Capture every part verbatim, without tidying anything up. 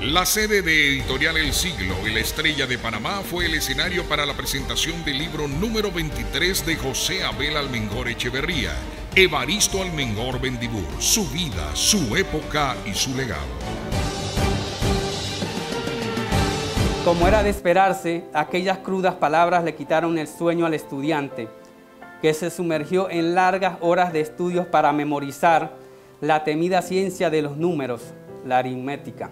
La sede de Editorial El Siglo y la Estrella de Panamá fue el escenario para la presentación del libro número veintitrés de José Abel Almengor Echeverría, Evaristo Almengor Bendibur, su vida, su época y su legado. Como era de esperarse, aquellas crudas palabras le quitaron el sueño al estudiante, que se sumergió en largas horas de estudios para memorizar la temida ciencia de los números, la aritmética.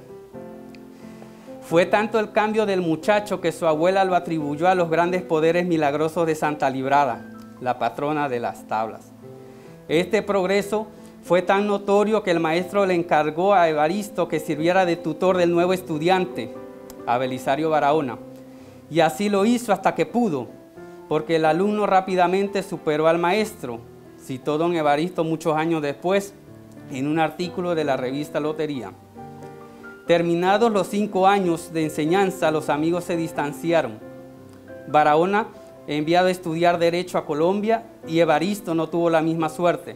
Fue tanto el cambio del muchacho que su abuela lo atribuyó a los grandes poderes milagrosos de Santa Librada, la patrona de las tablas. Este progreso fue tan notorio que el maestro le encargó a Evaristo que sirviera de tutor del nuevo estudiante, a Belisario Barahona, y así lo hizo hasta que pudo, porque el alumno rápidamente superó al maestro, citó don Evaristo muchos años después en un artículo de la revista Lotería. Terminados los cinco años de enseñanza, los amigos se distanciaron. Barahona, enviado a estudiar Derecho a Colombia, y Evaristo no tuvo la misma suerte.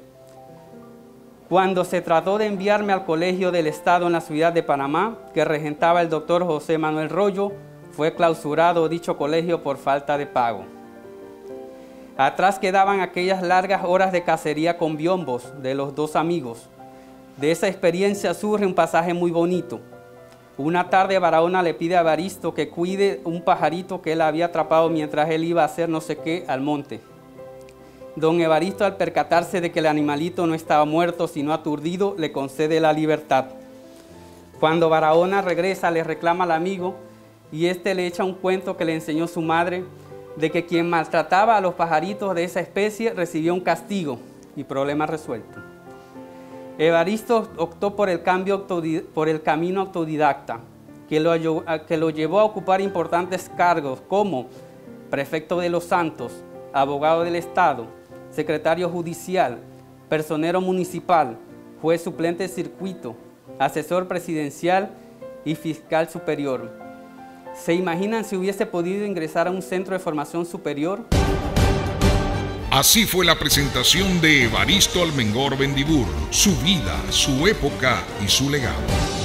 Cuando se trató de enviarme al Colegio del Estado en la ciudad de Panamá, que regentaba el doctor José Manuel Rollo, fue clausurado dicho colegio por falta de pago. Atrás quedaban aquellas largas horas de cacería con biombos de los dos amigos. De esa experiencia surge un pasaje muy bonito. Una tarde Barahona le pide a Evaristo que cuide un pajarito que él había atrapado mientras él iba a hacer no sé qué al monte. Don Evaristo, al percatarse de que el animalito no estaba muerto sino aturdido, le concede la libertad. Cuando Barahona regresa, le reclama al amigo y este le echa un cuento que le enseñó su madre de que quien maltrataba a los pajaritos de esa especie recibía un castigo y problema resuelto. Evaristo optó por el, cambio por el camino autodidacta, que lo, que lo llevó a ocupar importantes cargos como prefecto de los Santos, abogado del Estado, secretario judicial, personero municipal, juez suplente de circuito, asesor presidencial y fiscal superior. ¿Se imaginan si hubiese podido ingresar a un centro de formación superior? Así fue la presentación de Evaristo Almengor Bendibur, su vida, su época y su legado.